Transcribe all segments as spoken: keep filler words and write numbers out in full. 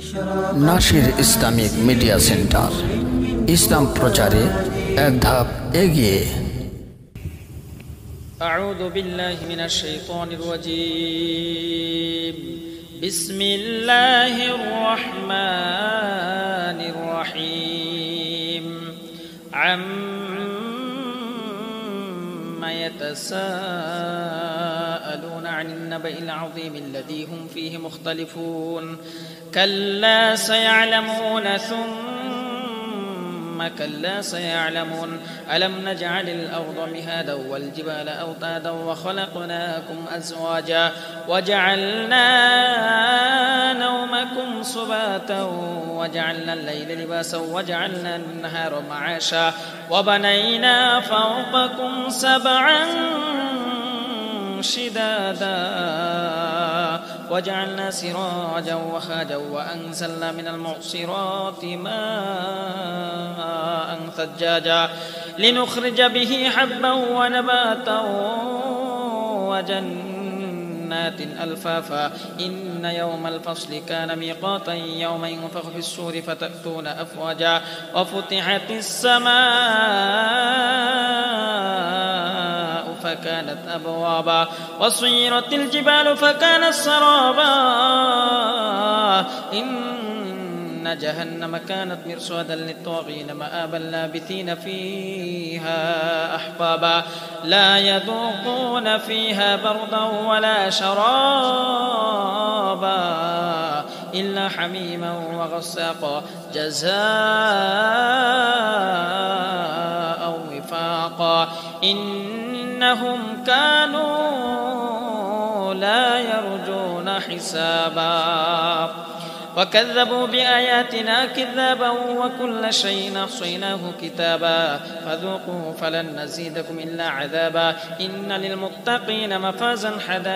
Nasir Islamic media centre, ইসলাম প্রচারে এক ধাপ এগিয়ে। আউযু বিল্লাহি মিনাশ শাইতানির রাজীম। বিসমিল্লাহির রহমানির রহিম। আম্মা ইয়াতাসাআলুনা আনিন নাবাইল আযীম আল্লাযী হুম ফীহি মুখতালিফুন। কাল্লা সায়া'লামুনা সুম্মা কাল্লা সায়া'লামুন। আলাম নাজ'আলিল আরদা মিহাদান ওয়াল জিবালা আওতাদান ওয়া খালাকনাকুম আজওয়াজা ওয়া জা'আলনা নাওমাকুম সুবাতান ওয়া জা'আলনা আল-লাইলা লিবাসান ওয়া জা'আলনা আন-নাহারা মা'আশা ওয়া বানাইনা ফাওqakum sab'an شدادا وجعلنا سراجا وهاجا وأنزلنا من المعصرات ماء ثجاجا لنخرج به حبا ونباتا وجنات ألفافا إن يوم الفصل كان ميقاتا يوم ينفخ في الصور فتأتون أفواجا وفتحت السماء فكانت أبوابا وسيرت الجبال فكانت سرابا إن جهنم كانت مرصادا للطاغين مآبا لابثين فيها أحقابا لا يذوقون فيها بردا ولا شرابا إلا حميما وغساقا جزاء وفاقا إنهم كانوا لا يرجون حسابا وكذبوا بآياتنا كذابا وكل شيء أحصيناه كتابا فذوقوا فلن نزيدكم إلا عذابا إن للمتقين مفازا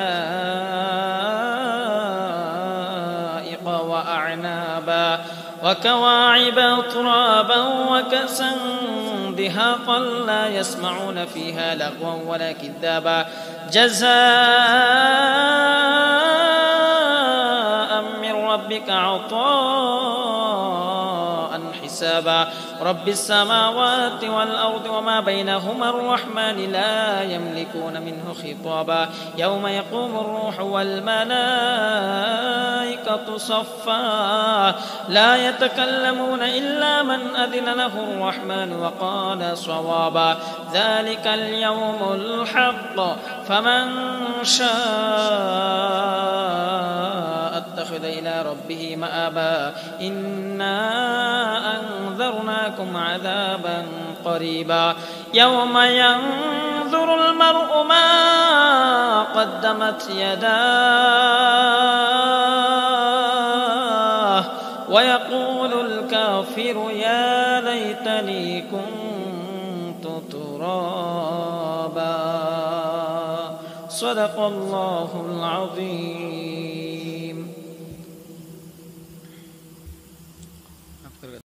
حدائق وأعنابا وكواعب ترابا وكأسا دهاقا لا يسمعون فيها لغوا ولا كذابا جزاء من ربك عطاء حسابا رب السماوات والأرض وما بينهما الرحمن لا يملكون منه خطابا يوم يقوم الروح والملائكة صفا لا يتكلمون إلا من أذن له الرحمن وقال صوابا ذلك اليوم الحق فمن شاء اتخذ إلى ربه مآبا إنا أنذرناكم عذابا قريبا يوم ينظر المرء ما قدمت يداه ويقول الكافر يا ليتني كنت ترابا صدق الله العظيم.